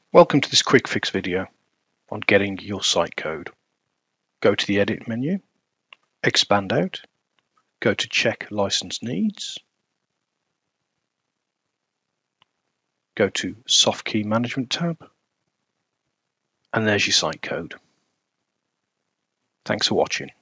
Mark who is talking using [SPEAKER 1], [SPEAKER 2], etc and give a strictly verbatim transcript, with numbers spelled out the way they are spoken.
[SPEAKER 1] Welcome to this quick fix video on getting your site code. Go to the edit menu, expand out, go to check license needs, go to soft key management tab, and there's your site code. Thanks for watching.